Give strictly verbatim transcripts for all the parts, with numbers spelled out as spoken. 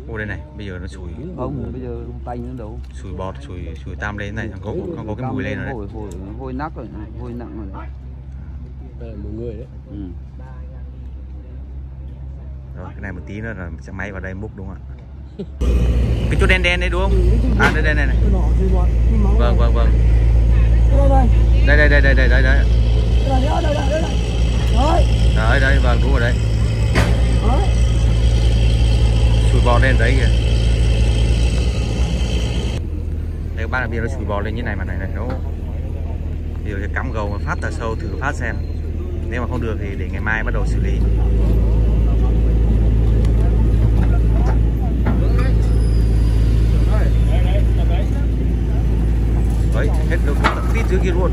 Ô đây này, bây giờ nó sủi. Không, bây giờ tanh nó đâu. Sủi bọt, sủi sủi tam lên này, không có không có cái mùi lên rồi đấy. Hôi hôi hôi nắc rồi, hôi nặng rồi đấy. Đây là một người đấy. Ừ. Rồi cái này một tí nữa là sẽ máy vào đây múc đúng không ạ? Cái chỗ đen đen đấy đúng không? À đây đây này này. Vâng vâng vâng. Đây đây đây đây đây đây đây. Đấy đây vâng đúng rồi đấy. Sủi bò lên đấy kìa. Đây các bác là bây giờ nó sủi bò lên như này mà này này nó. Bây giờ cắm gầu mà phát tờ sâu thử phát xem. Nếu mà không được thì để ngày mai bắt đầu xử lý. Đấy, hết được tít dưới kia luôn.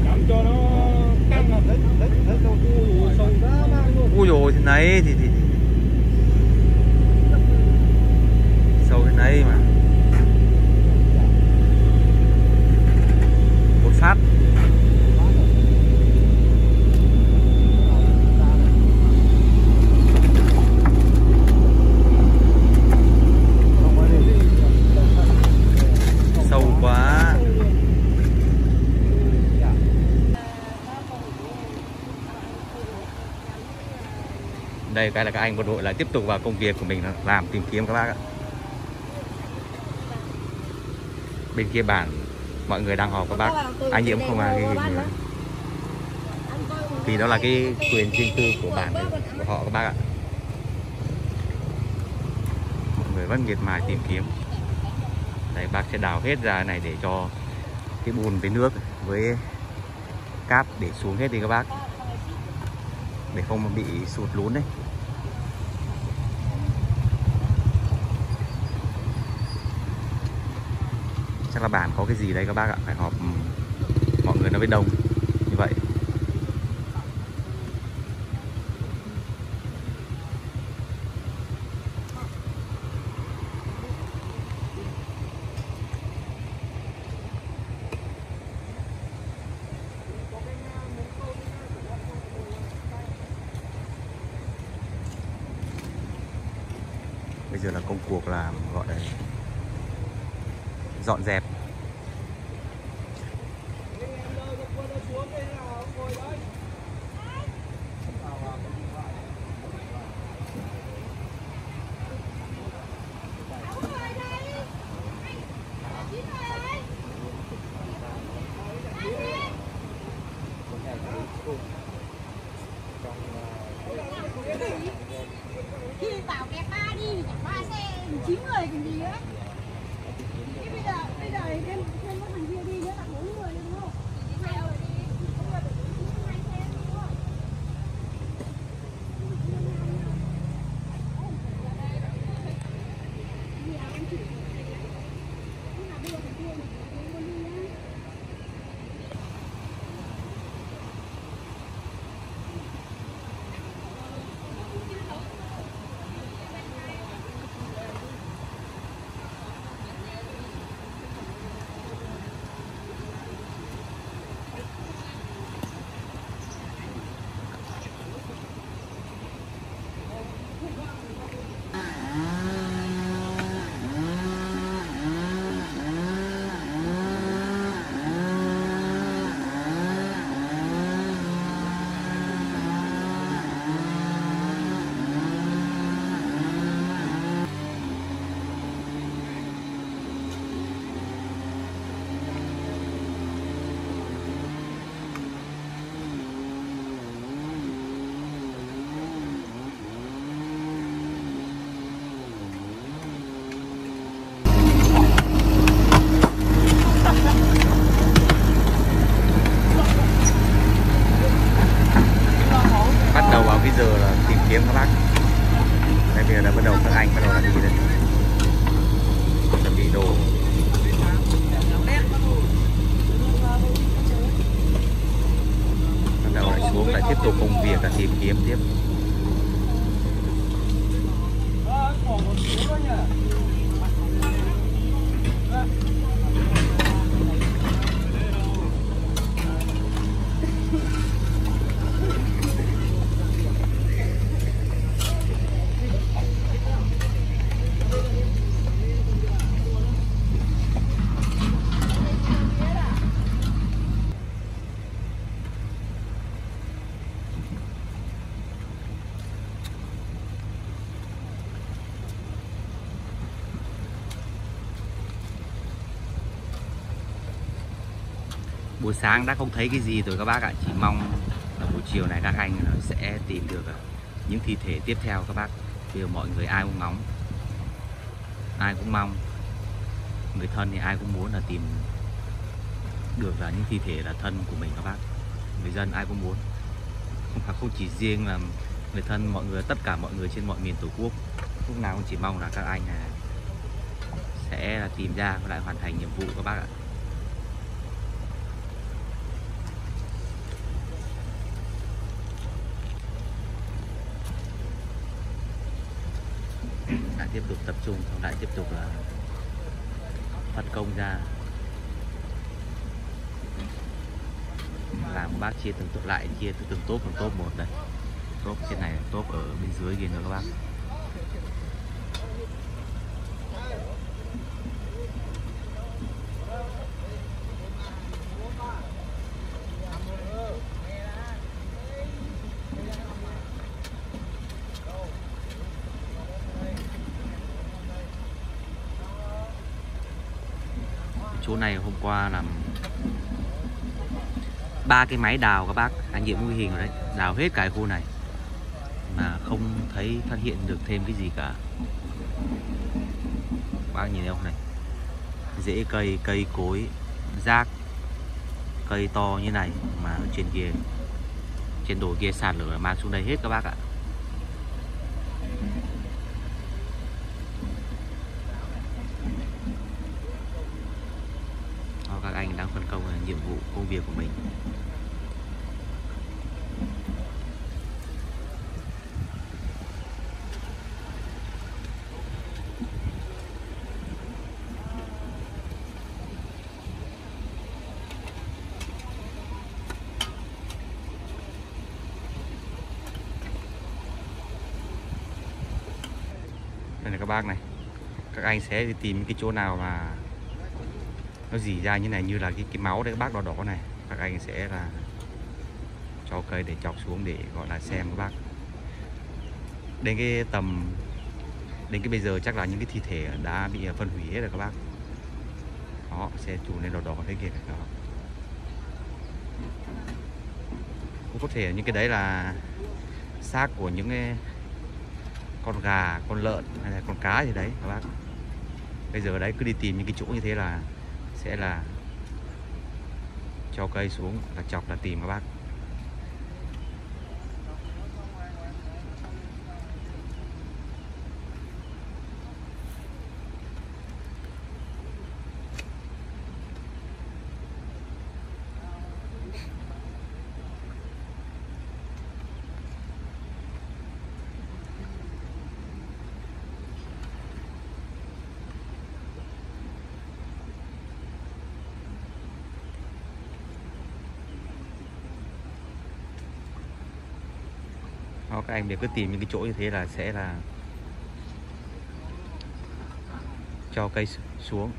Ui dồi, thế này thì, thì, thì sâu thế này mà một phát. Sâu quá. Đây cái là các anh bộ đội lại tiếp tục vào công việc của mình làm tìm kiếm các bác ạ. Bên kia bản mọi người đang họp các bác, anh chị cũng không à ghi hình nữa. Vì đó là cái quyền riêng tư của bản của họ các bác ạ. Mọi người vẫn miệt mài tìm kiếm. Đây bác sẽ đào hết ra này để cho cái bùn với nước với cát để xuống hết đi các bác, để không bị sụt lún đấy. Chắc là bản có cái gì đấy các bác ạ, phải họp mọi người nó mới đông như vậy. Bây giờ là công cuộc là gọi là dọn dẹp. Khi bảo kẹp ba đi, ba xe chín người còn gì nữa. Thế bây giờ bây giờ thêm thêm các thằng kia đi nữa là bốn người đúng không? Hai người đi, không là hai xe đúng không? kiếm các bác. Đây bây giờ đã bắt đầu các anh bắt đầu là đi đây, chuẩn bị đồ. Bắt đầu lại xuống lại tiếp tục công việc là tìm kiếm tiếp. Buổi sáng đã không thấy cái gì rồi các bác ạ. Chỉ mong là buổi chiều này các anh sẽ tìm được những thi thể tiếp theo các bác. Bây giờ mọi người ai cũng ngóng, ai cũng mong, người thân thì ai cũng muốn là tìm được là những thi thể là thân của mình các bác. Người dân ai cũng muốn, không phải không chỉ riêng là người thân, mọi người, tất cả mọi người trên mọi miền Tổ quốc lúc nào cũng chỉ mong là các anh là sẽ là tìm ra và lại hoàn thành nhiệm vụ các bác ạ. Lại tiếp tục tập trung, lại tiếp tục là phân công ra làm bác chia từng tốp, lại chia từng tốp từng tốp một đây, tốp trên này, tốp ở bên dưới kia nữa các bác. Chỗ này hôm qua làm ba cái máy đào các bác, anh Nhiệm ghi hình rồi đấy, đào hết cái khu này mà không thấy phát hiện được thêm cái gì cả. Bác nhìn thấy không này, rễ cây, cây cối, rác, cây to như này mà ở trên kia, trên đồi kia sạt lở mang xuống đây hết các bác ạ. Các anh đang phân công là nhiệm vụ công việc của mình. Đây là các bác này, các anh sẽ đi tìm cái chỗ nào mà nó dì ra như này, như là cái, cái máu đấy các bác, đỏ đỏ này, các anh sẽ là cho cây để chọc xuống để gọi là xem các bác. Đến cái tầm đến cái bây giờ chắc là những cái thi thể đã bị phân hủy hết rồi các bác. Đó, xe chủ lên đỏ đỏ thế kia đó. Cũng có thể những cái đấy là xác của những cái con gà, con lợn hay là con cá gì đấy các bác. Bây giờ đấy cứ đi tìm những cái chỗ như thế là sẽ là cho cây xuống là chọc là tìm các bác. Đó, các anh đều cứ tìm những cái chỗ như thế là sẽ là cho cây xuống.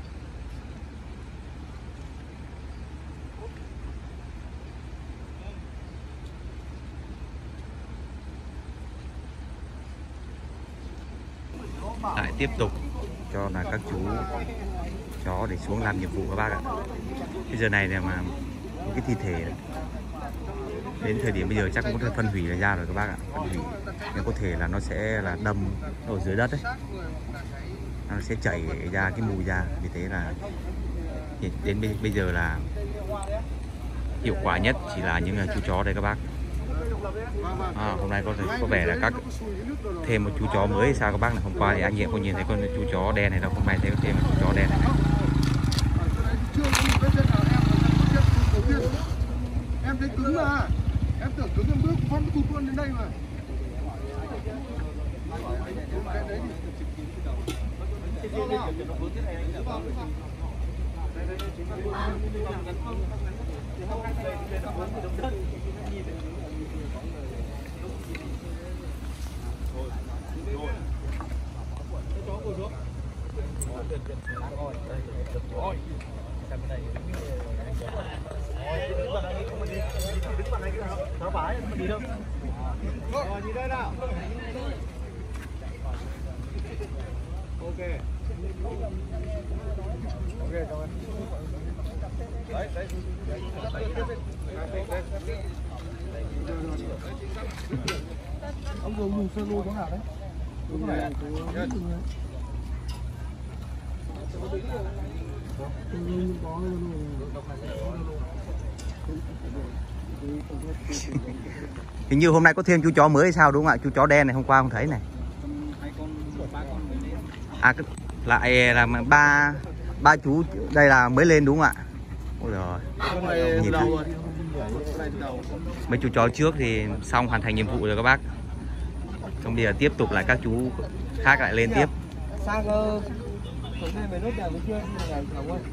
Lại tiếp tục cho là các chú chó để xuống làm nhiệm vụ các bác ạ. Bây giờ này là mà những cái thi thể này, đến thời điểm bây giờ chắc cũng có thể phân hủy ra rồi các bác ạ. Phân hủy nhưng có thể là nó sẽ là đâm ở dưới đất đấy, nó sẽ chảy ra cái mùi ra. Vì thế là đến bây giờ là hiệu quả nhất chỉ là những chú chó đây các bác. À, hôm nay có thể có vẻ là các thêm một chú chó mới hay sao các bác này. Hôm qua thì anh em không nhìn thấy con chú chó đen này đâu, hôm nay thấy có thêm một chú chó đen này. Em thấy cứng mà, em tưởng cứng em bước con tụt luôn đến đây mà. Rồi nhìn đây nào. Ok. Ok, cảm ơn. Đấy. Ông dùng dùng sơ lô có nào đấy? Đúng rồi. Hình như hôm nay có thêm chú chó mới hay sao đúng không ạ? Chú chó đen này hôm qua không thấy này. À lại là ba ba chú đây là mới lên đúng không ạ? Ôi rồi. Nhìn mấy chú chó trước thì xong hoàn thành nhiệm vụ rồi các bác. Xong bây giờ tiếp tục lại các chú khác lại lên tiếp. Sang mấy nốt nào chưa ngày chồng ơi.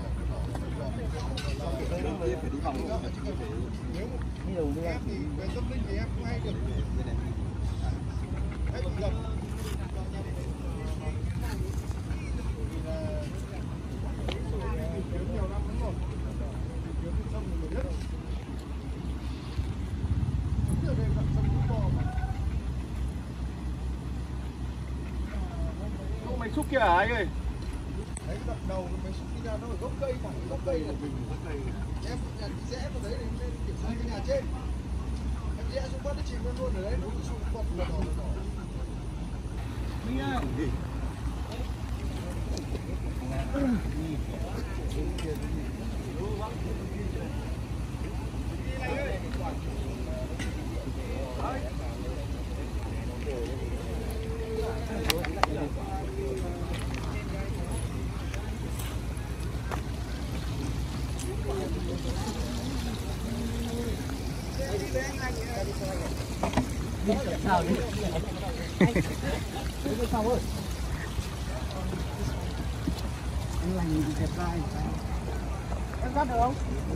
Mày xúc kia hả anh ơi? Đấy, đoạn đầu mày xúc đi ra nó phải gốc cây, thẳng gốc cây là mình gốc cây. Em nhà rẽ vào đấy thì nên kiểm tra cái nhà trên. Em rẽ xuống bắt nó chìm luôn ở đấy, nó xuống quật nó đỏ nó đỏ. Minh ơi. Sao đi? Xong rồi. Anh lành thì đẹp trai. Em cắt được không?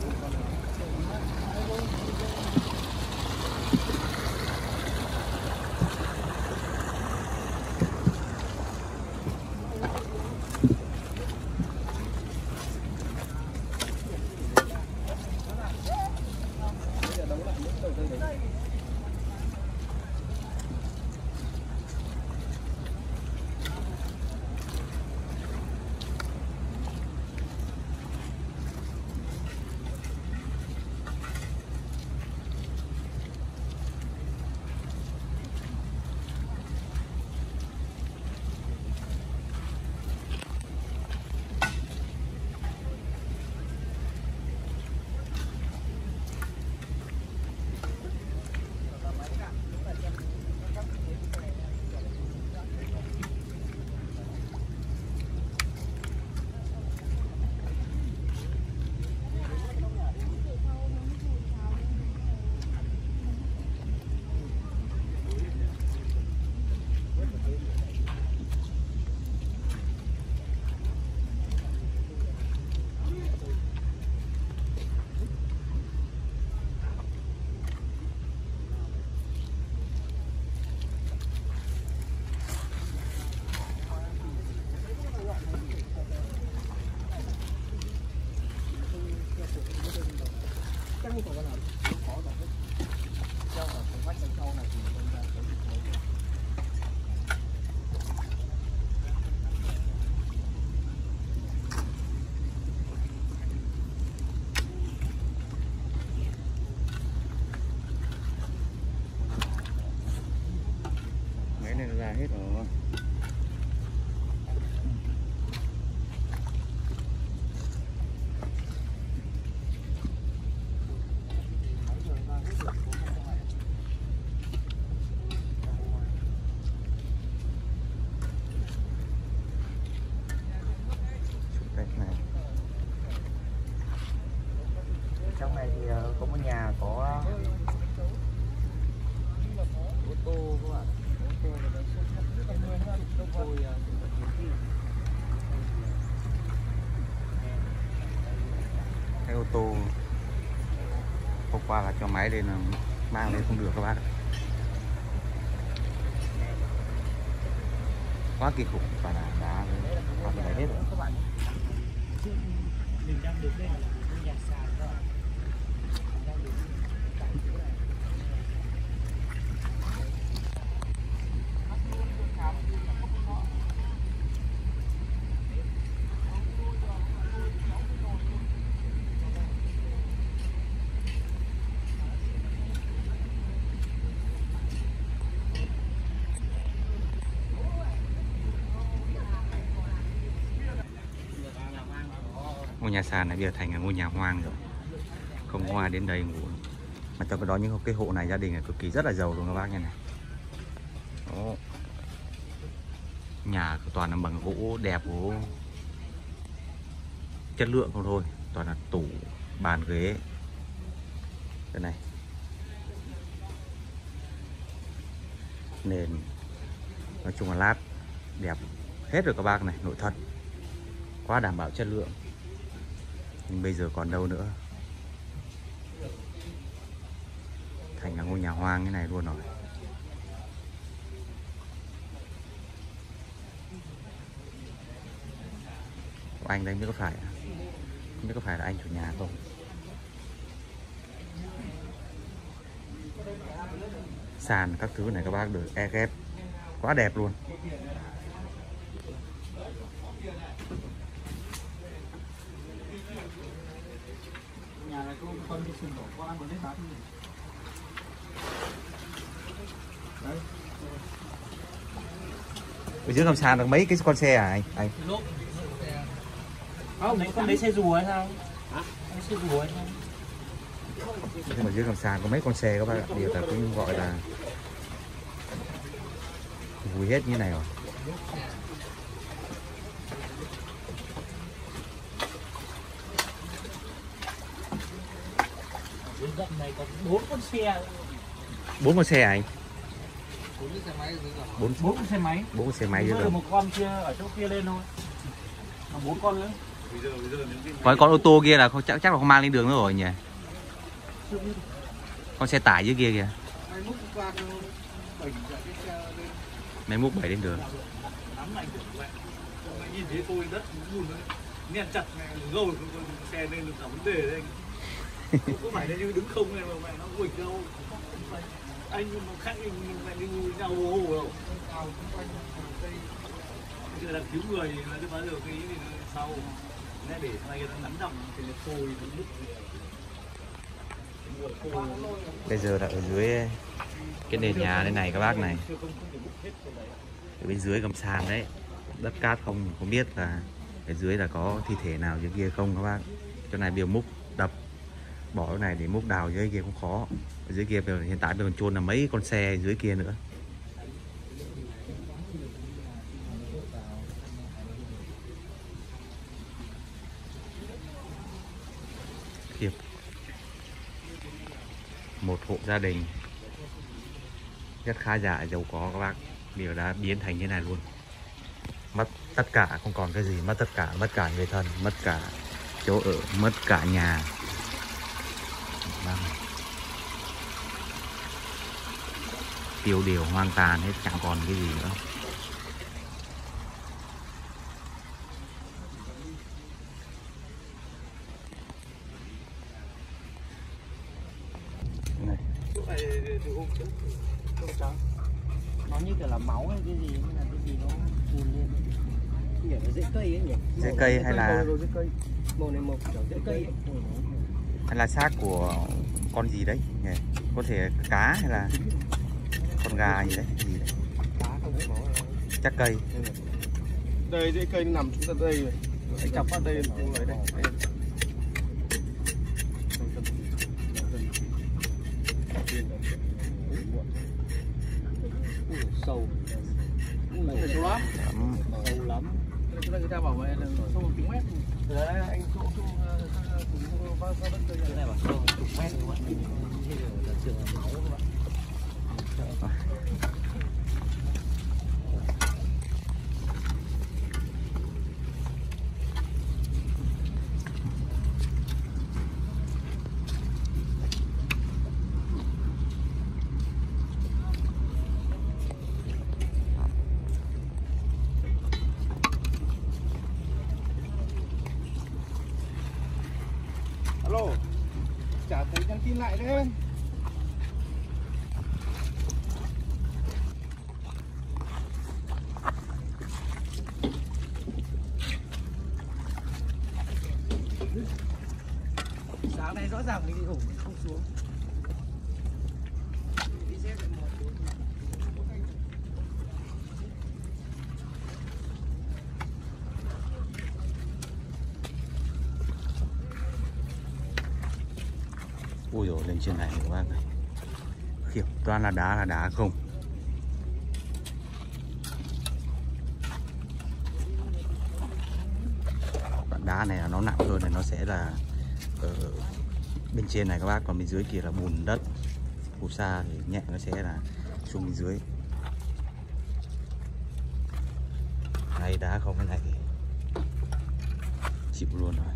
Máy này nó ra hết rồi. Trong này thì có một nhà có ô tô các bạn. Cái ô tô hôm qua là cho máy lên là mang lên không được các bác ạ. Quá kinh khủng, và là đá qua cái này hết rồi. Mình đang đứng đây là nhà sàn các bạn. Ngôi nhà sàn này bây giờ thành là ngôi nhà hoang rồi, không có ai đến đây ngủ. Mà trong cái đó những cái hộ này gia đình là cực kỳ rất là giàu luôn các bác nha này. Đó. Nhà toàn là bằng gỗ đẹp, gỗ chất lượng không thôi, toàn là tủ bàn ghế cái này, nền nói chung là lát đẹp hết rồi các bác này, nội thất quá đảm bảo chất lượng. Nhưng bây giờ còn đâu nữa, thành là ngôi nhà hoang cái này luôn rồi. Anh đây biết có phải không biết có phải là anh chủ nhà không? Sàn các thứ này các bác được e ghép quá đẹp luôn. Nhà này có con đi sừng đổ qua ăn một đến bán gì. Đấy. Ở dưới gầm sàn được mấy cái con xe à anh? Anh. Không, đấy con đấy xe rùa hay sao? Hả? Con xe rùa hay sao? Nhưng mà dưới gầm sàn có mấy con xe các bác ạ, điều là cũng gọi là vùi hết như này rồi. Dưới gầm này có bốn con xe. Bốn con xe à anh? Bốn Bốn con xe máy. bốn con xe máy dưới Mới gầm. một con kia ở chỗ kia lên thôi. Mà bốn con nữa. Còn con ô tô kia là không, chắc chắc là không mang lên đường nữa rồi nhỉ? Con xe tải dưới kia kìa. Máy múc bảy lên đường. Nắm lạnh được vậy. Nhìn thấy tôi đất buồn đấy. Nén chặt này, gầu xe lên được cả vấn đề đấy anh. Không có phải là như đứng không này mà mẹ nó quỳnh đâu. Anh nó khác anh mẹ đi nhau hồ hồ đâu. Bây giờ là cứu người là chứ bao giờ cái ý thì sau nè để này nó nắn đậm thì nó phôi nó nứt. Bây giờ là ở dưới cái nền nhà đây này các bác này, ở bên dưới gầm sàn đấy, đất cát không không biết là ở dưới là có thi thể nào dưới kia không các bác. Chỗ này bây giờ múc đập bỏ cái này để múc đào dưới kia cũng khó. Ở dưới kia bây giờ, hiện tại bây giờ còn chôn là mấy con xe dưới kia nữa. Khiếp. Một hộ gia đình rất khá giả giàu có các bác, điều đã biến thành như này luôn. Mất tất cả, không còn cái gì, mất tất cả, mất cả người thân, mất cả chỗ ở, mất cả nhà. Vâng. Tiêu điều hoang tàn hết, chẳng còn cái gì nữa. Này. Nó như kiểu là máu hay cái gì, hay là cái gì nó phun lên. Kiểu là rễ cây ấy nhỉ? Rễ cây hay là rễ cây. Màu này màu kiểu rễ cây ấy. hay là xác của con gì đấy nhỉ? Có thể cá hay là con gà gì đấy, cái gì đấy. Cá không có máu. Chắc cây. Đây rễ cây nằm chúng ta đây này. Anh chọc vào đây đấy đây. Sâu. Này sâu lắm. Sâu lắm. Chúng ta người ta bảo vậy là sâu một tiếng mét. Đấy anh chỗ chỗ bao bao đất cây Cái này bảo sâu chục mét các bạn. Bây giờ là trường là máu các bạn. Alo, chả thấy nhắn tin lại đấy. Sáng nay rõ ràng mình đi ngủ không xuống. Đi xếp lại một. Ui dồi, lên trên này các bác này, khiếp, toàn là đá là đá không. Đoạn đá này nó nặng hơn này, nó sẽ là ở bên trên này các bác, còn bên dưới kia là bùn đất. Phù sa thì nhẹ nó sẽ là xuống bên dưới. Này đá không, cái này thì chịu luôn rồi.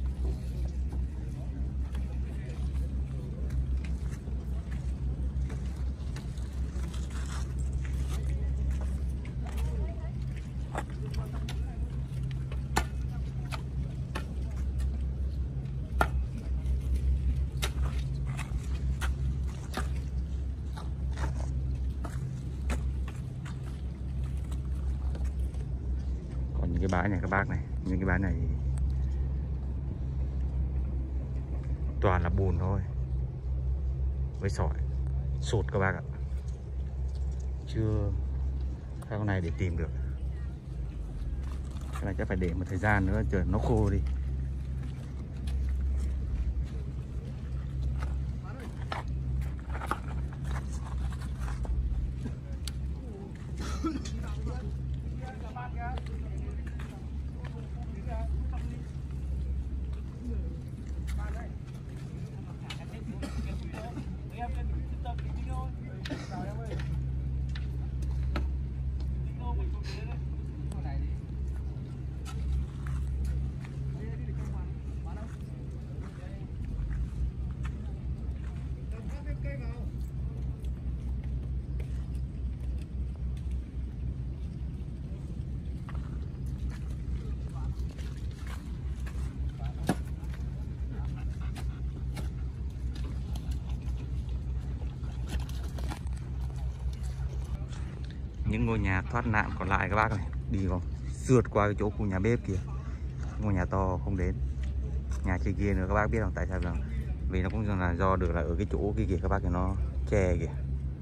Cái bãi này các bác này, những cái bãi này toàn là bùn thôi với sỏi sụt các bác ạ, chưa cái con này để tìm được. Cái này chắc phải để một thời gian nữa chờ nó khô đi. Những ngôi nhà thoát nạn còn lại các bác này, đi không sượt qua cái chỗ khu nhà bếp kia, ngôi nhà to không đến. Nhà trên kia nữa các bác biết không, tại sao là vì nó cũng là do được là ở cái chỗ kia kìa các bác, thì nó che kìa,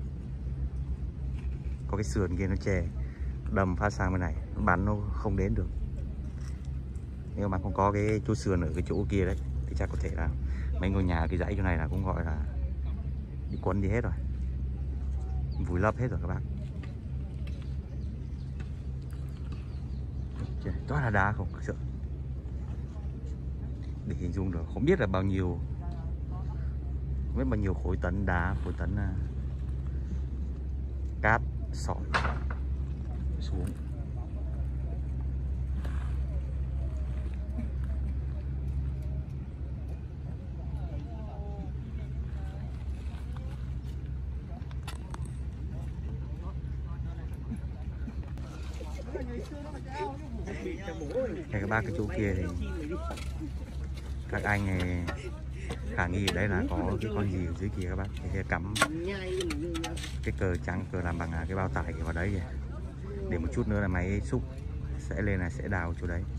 có cái sườn kia nó che, đầm phát sang bên này nó bắn nó không đến được. Nếu mà không có cái chỗ sườn ở cái chỗ kia đấy thì chắc có thể là mấy ngôi nhà cái dãy chỗ này là cũng gọi là bị cuốn đi hết rồi, vùi lấp hết rồi các bác. Toàn là đá không, sợ để hình dung được, không biết là bao nhiêu, không biết bao nhiêu khối tấn đá, khối tấn uh, cát sỏi xuống. Đây các bác, cái chỗ kia thì các anh này khả nghi đấy là có cái con gì ở dưới kia các bác, thì cắm cái cờ trắng, cờ làm bằng cái bao tải vào đấy kìa. Để một chút nữa là máy xúc sẽ lên là sẽ đào chỗ đấy.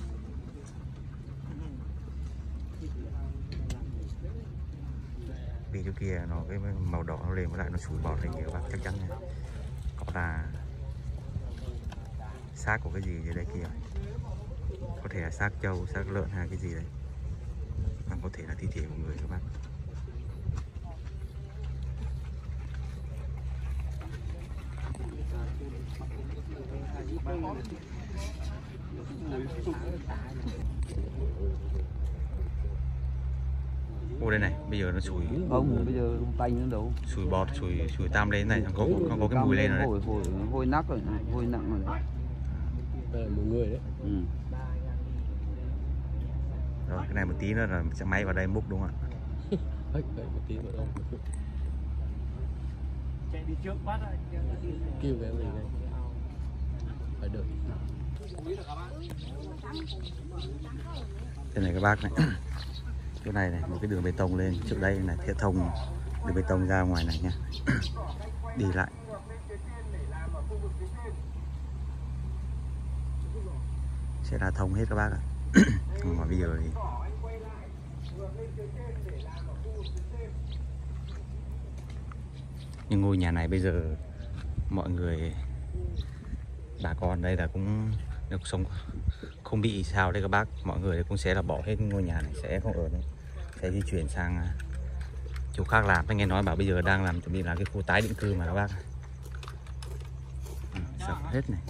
Vì chỗ kia nó cái màu đỏ nó lên với lại nó sủi bọt lên kìa các bác, chắc chắn nha. Có là xác của cái gì dưới đấy kìa, có thể là xác trâu, xác lợn hay cái gì đấy, còn có thể là thi thể của người các bác. Ô đây này, bây giờ nó sủi không, bây giờ tay nó đâu sủi bọt, sủi sủi tam lên này, không có không có cái mùi lên rồi đấy. Hôi hôi hôi nắc rồi, hôi nặng rồi đấy. Đây là một người đấy. Ừ. Rồi cái này một tí nữa là sẽ máy vào đây múc đúng không ạ? Đấy, đấy, một tí nữa đâu. Chạy đi trước bắt rồi. Kêu về mình đây. Phải đợi. Thế này các bác này. Chỗ này này, một cái đường bê tông lên, trước đây là thiết thông đường bê tông ra ngoài này nha. Đi lại. Sẽ là thông hết các bác ạ. Mà bây giờ thì nhưng ngôi nhà này bây giờ mọi người, bà con đây là cũng được sống không bị sao đây các bác, mọi người cũng sẽ là bỏ hết ngôi nhà này, sẽ không ở nữa, sẽ di chuyển sang Chỗ khác làm, anh nghe nói bảo bây giờ đang làm chuẩn bị làm cái khu tái định cư mà các bác. Ừ, sập hết này.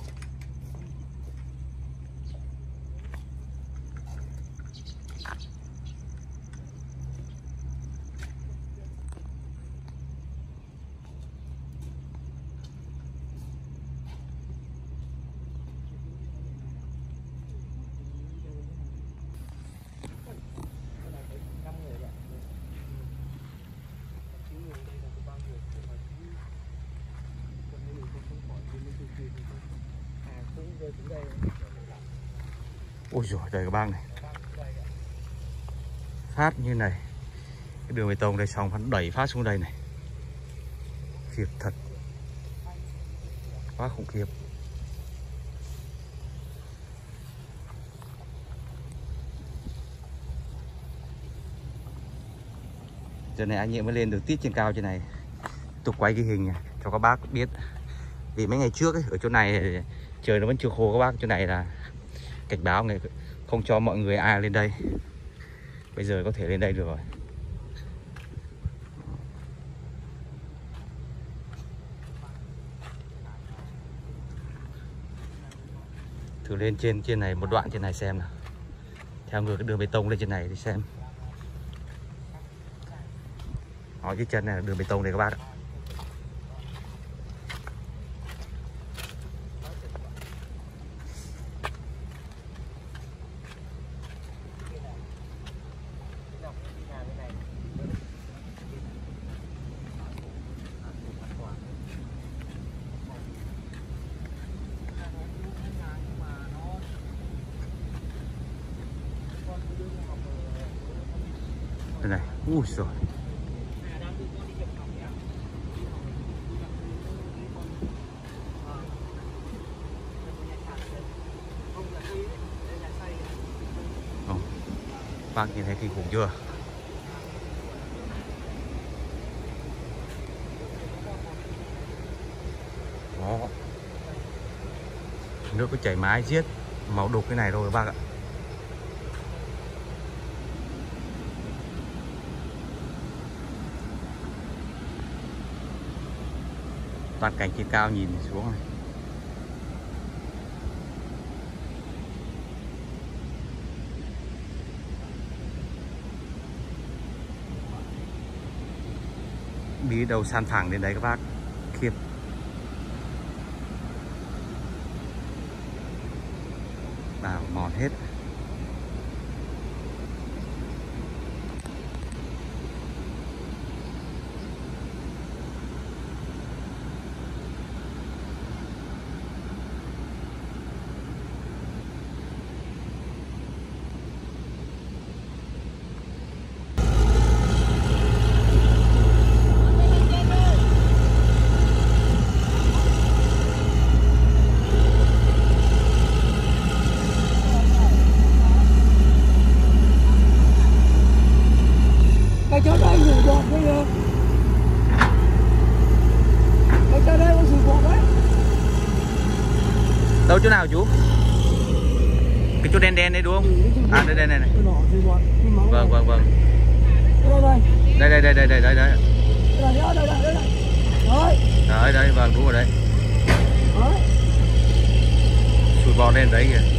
Ôi dồi đây các bác này, phát như này, cái đường bê tông đây xong hắn đẩy phát xuống đây này, khiếp thật, quá khủng khiếp. Giờ này anh em mới lên được tít trên cao trên này, tục quay cái hình này cho các bác biết. Vì mấy ngày trước ấy, ở chỗ này trời nó vẫn chưa khô các bác, chỗ này là cảnh báo này không cho mọi người ai lên đây. Bây giờ có thể lên đây được rồi. Thử lên trên trên này một đoạn trên này xem nào. Theo ngược cái đường bê tông lên trên này thì xem. Đó, cái chân này là đường bê tông này các bác ạ. Đây này, ui rồi. Bác nhìn thấy kinh khủng chưa? Đó. Nước có chảy mái giết máu đục cái này rồi các bác ạ. Toàn cảnh trên cao nhìn xuống này. Đi đầu san phẳng đến đấy các bác, khiếp. Đào mòn hết. Cái chỗ đây rủ bọt bây giờ. Cái chỗ đây có rủ bọt đấy. Đâu chỗ nào chú? Cái chỗ đen đen đây đúng không? À đây đây này này. Vâng vâng vâng. Đây đây đây đây đây đây đây. Đấy đấy vâng đúng rồi đấy. Sủi bọt lên đấy kìa.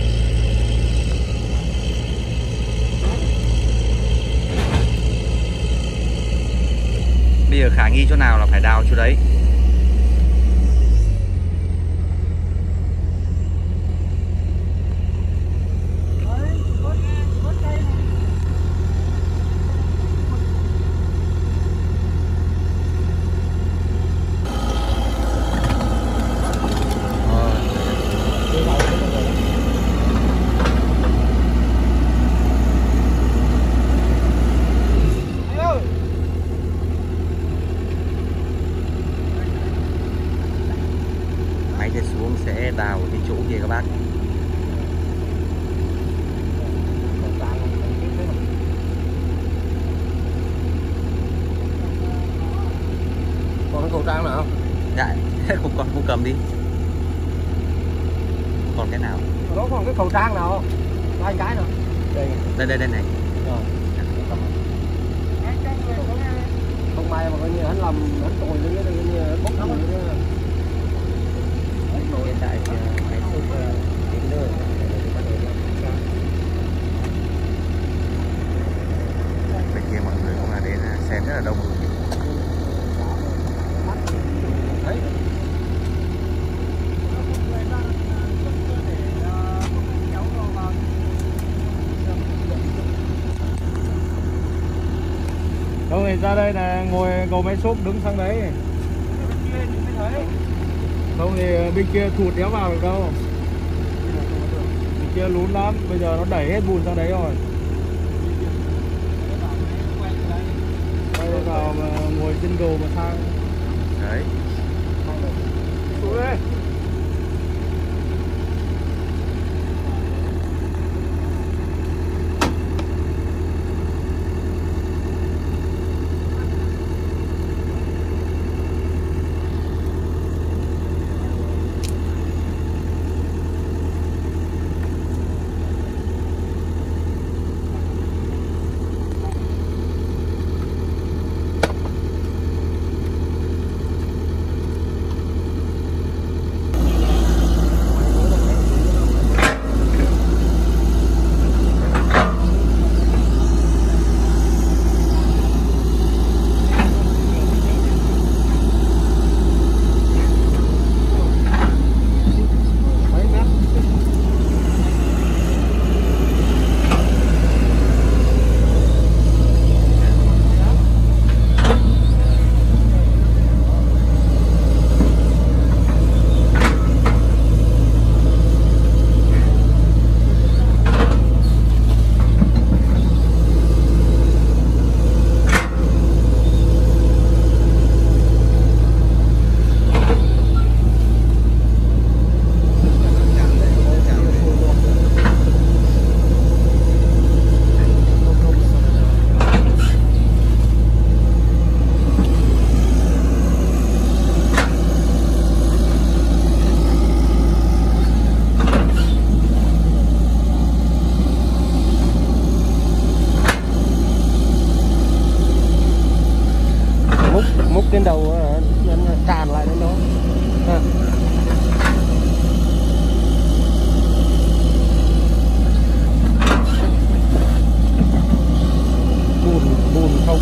Bây giờ khả nghi chỗ nào là phải đào chỗ đấy. Xuống sẽ đào cái chỗ kia các bác. Còn cái khẩu trang nào? Dạ, không còn không cầm đi. Còn cái nào? Nó còn cái khẩu trang nào không? Hai cái nữa. Đây đây đây đây này. Rồi. Không mai mà coi như hắn làm hắn tội nữa coi như bốc thăm nữa. Hiện tại thì máy xúc đến nơi bắt đầu bên kia mọi người cũng là đến xem rất là đông. đấy. Không thì ra đây là ngồi cầu máy xúc đứng sang đấy. Không thì bên kia thụt đéo vào được đâu. Bên kia lún lắm, bây giờ nó đẩy hết bùn sang đấy rồi. Quay vào mà ngồi trên đồ mà sang. Đấy. Xuống đi. múc trên đầu nó tràn lại đến đó. À. Bùn bùn không.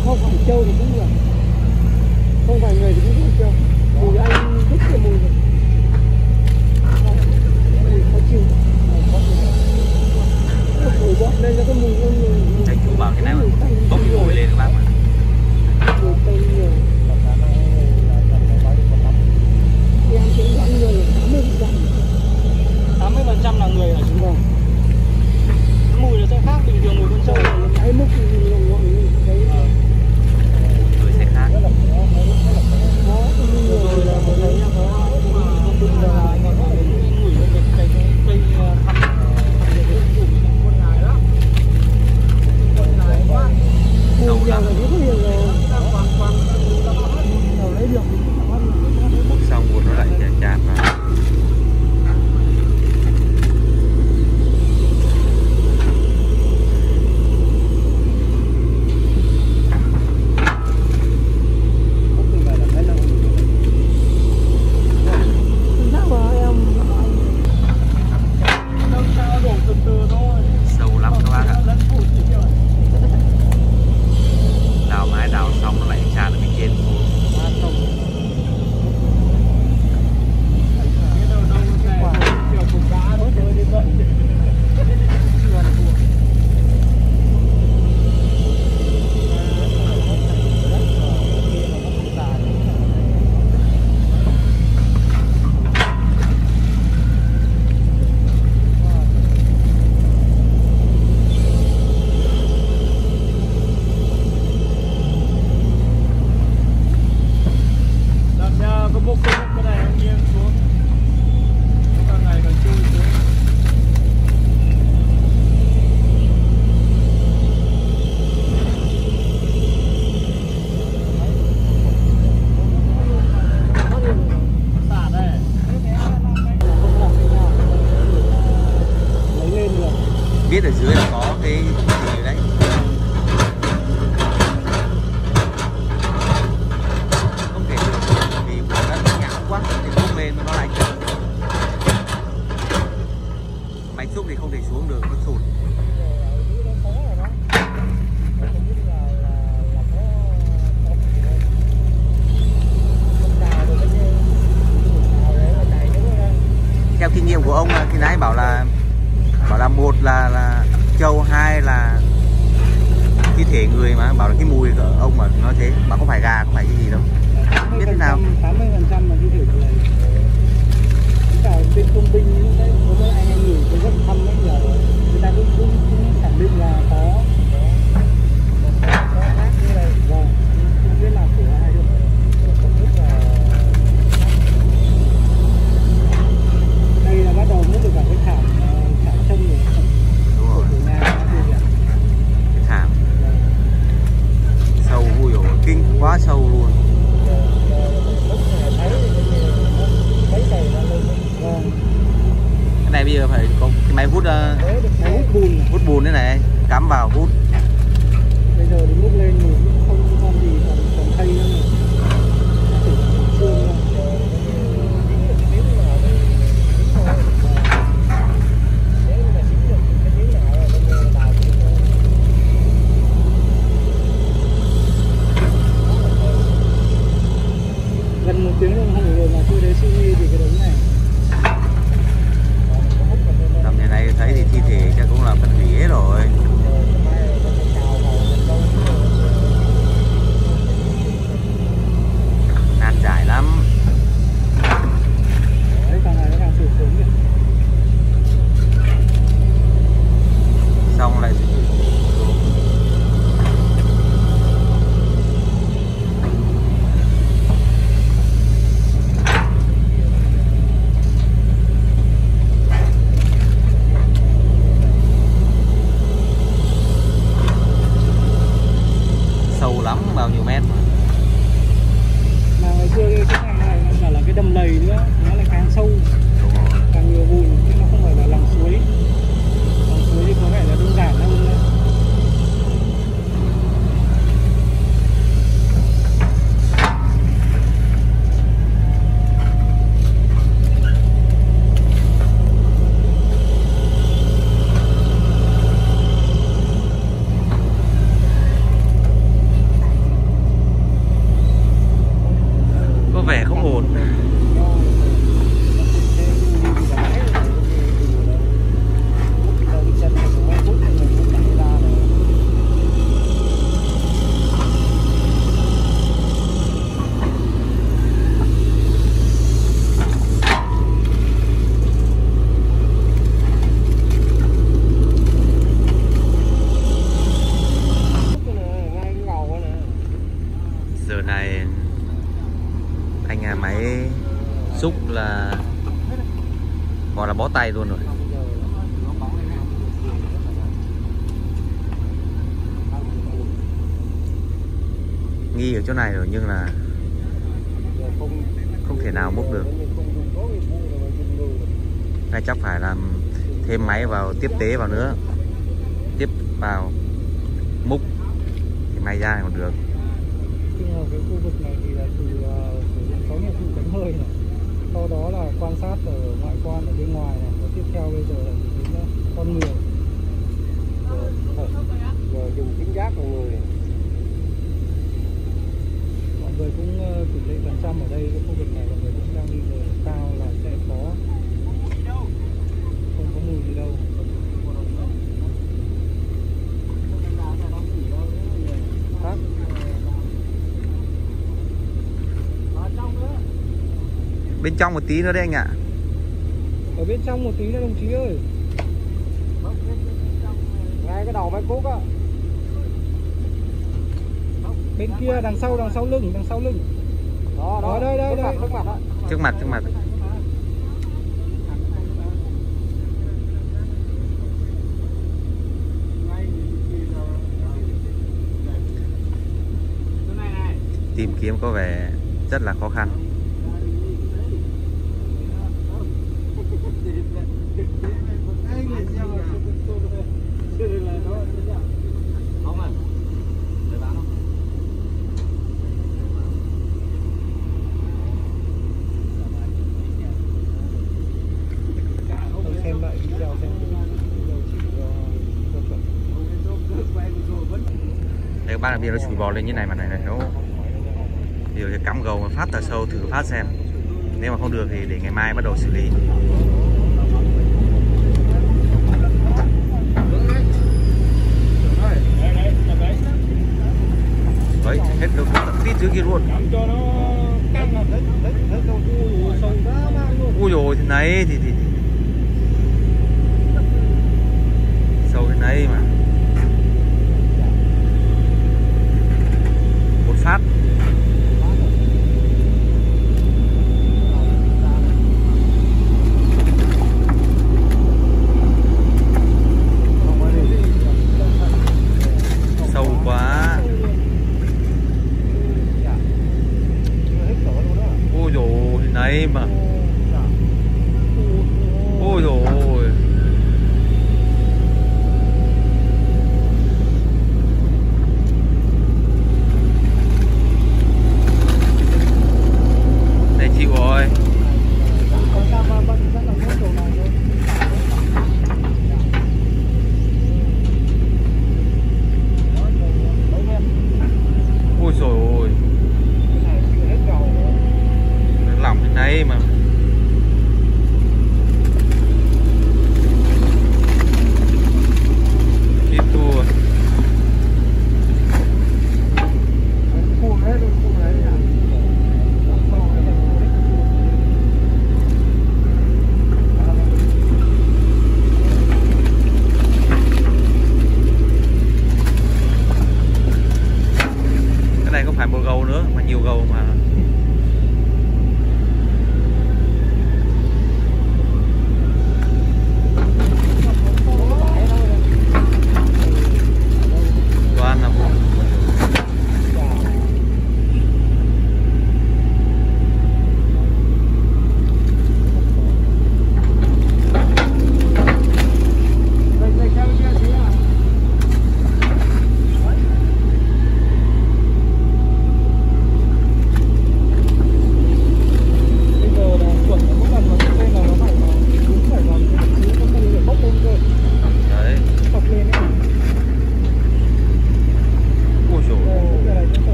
Không phải trâu thì cũng được, không phải người thì cũng không trâu. Mùi anh thích cái mùi này, mùi khó chịu, mùi bọt lên ra cái mùi mùi. Thầy chú bảo cái này mà bốc cái mùi lên các bác mà. Mùi tây nhiều. Em cũng dẫn người tám mươi phần trăm. tám mươi phần trăm là người ở chúng ta. Mùi nó sẽ khác bình thường mùi con trâu. Cái mức đấy Người sẽ khác. đó, cái mùi là một cái có không bình là mùi cái cây cây thăm con ngài đó. Con ngài quá. Mùi giờ là rất nhiều rồi. Nào lấy được. Bốc xong bột nó lại chạm chạm vào. Sâu lắm các bác ạ. Đào mái đào xong nó lại tràn ở bên trên. Biết ở dưới là có cái gì đấy. Không thể được vì nó nhão quá thì không lên nó lại trơn. Máy xúc thì không thể xuống được, nó sụt. Theo kinh nghiệm của ông thì nãy bảo là bảo là một là là trâu, hai là thi thể người, mà bảo là cái mùi của ông mà nói thế, bảo không phải gà, không phải cái gì đâu. Biết thế nào? tám mươi phần trăm là thi thể người. Cả bên công binh những cái có mấy anh em nghỉ cái rất thăm ấy nhờ người ta cũng cũng, cũng khẳng định là có có bác như này. Vâng, không biết là của ai được. Không biết là đây là bắt đầu mất được cả cái thảm thảm chân rồi. Đúng rồi. Cái thảm sâu vui rồi, kinh quá sâu luôn. Cái này bây giờ phải có cái máy hút, máy hút bùn, hút bùn thế này, cắm vào hút. bây giờ đến lúc lên thì không còn gì, còn còn thay nữa này. Gần một tiếng đồng hồ rồi mà tôi đến suy nghĩ thì cái đống này. Tầm này này thấy thì thi thể chắc cũng là phân hủy hết rồi. Nan giải lắm. Đấy, càng ngày nó càng sụt xuống kìa. Xong lại sâu lắm, bao nhiêu mét mà. Mà ngày xưa cái thằng này nó bảo là cái đầm lầy nữa, nó lại càng sâu, Đúng rồi. càng nhiều bùn, chứ nó không phải là lòng suối. Lòng suối thì có vẻ là đơn giản hơn nữa. Đợt này anh nhà máy xúc là gọi là bó tay luôn rồi. Nghi ở chỗ này rồi nhưng là không thể nào múc được. Đây chắc phải làm thêm máy vào, tiếp tế vào nữa, tiếp vào múc thì may ra còn được. Nhưng mà cái khu vực này thì là từ uh, sử dụng sáu nhiệm vụ đánh hơi này, sau đó là quan sát ở ngoại quan ở bên ngoài này, và tiếp theo bây giờ là đến uh, con người, rồi, rồi dùng kính giác của người. Mọi người cũng uh, tỷ lệ phần trăm ở đây cái khu vực này mọi người cũng đang nghi ngờ cao là sẽ có không có mùi gì đâu. Khác. Bên trong một tí nữa đấy anh ạ. Ở bên trong một tí nữa đồng chí ơi. Ngay cái đầu máy cuốc á. Bên kia đằng sau, đằng sau lưng, đằng sau lưng. Đó, đó, đây, đây, đây. Trước mặt, trước mặt, trước mặt. Tìm kiếm có vẻ rất là khó khăn. Xem lại video xem Đây các bác là bây giờ nó chùi bò lên như này mà này này nó điều thì cắm gầu phát tờ sâu thử phát xem, nếu mà không được thì để ngày mai bắt đầu xử lý. Đấy, hết được tít dưới kia luôn. Ui dồi thế này thì, thì sâu thế này mà một phát sâu quá. Ôi dồi thế này mà. Ôi dồi này chịu rồi. Ôi trời ơi, lỏng thế này mà. Chịu thua. Cái này không phải một gầu nữa mà nhiều gầu mà. Toàn là một.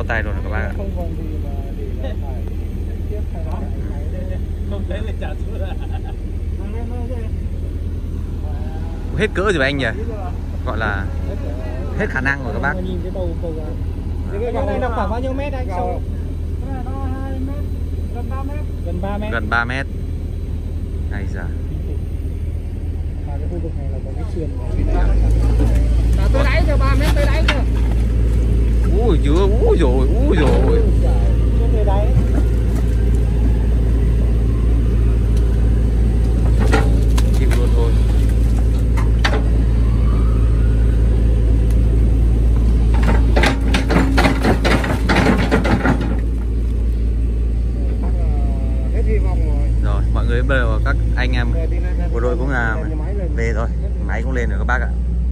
bó tay luôn rồi các bác ạ. Không còn gì mà để là phải tiếp hay là máy đây. Không thấy là trả thua ra. Hết cỡ rồi anh nhỉ? Gọi là hết khả năng rồi các bác. Nhìn cái tàu cầu cái cầu này nằm khoảng bao nhiêu mét anh? Sâu. Cái này nó hai mét, gần ba mét. Gần ba mét. Gần ba mét. Hay giờ. Và cái khu vực này là có cái sườn. Là tới đáy cơ, ba mét tới đáy cơ. Ui chưa, ui rồi, ui rồi. Tới đáy. Chịu luôn thôi. Hết hy vọng rồi. Rồi, mọi người bây giờ các anh em bộ đội cũng là về rồi, máy cũng lên rồi các bác ạ.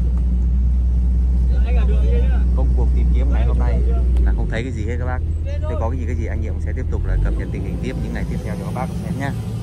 Công cuộc tìm kiếm ngày hôm nay là không thấy cái gì hết các bác. Nếu có cái gì cái gì anh Nhiệm sẽ tiếp tục là cập nhật tình hình tiếp những ngày tiếp theo cho các bác xem nhá.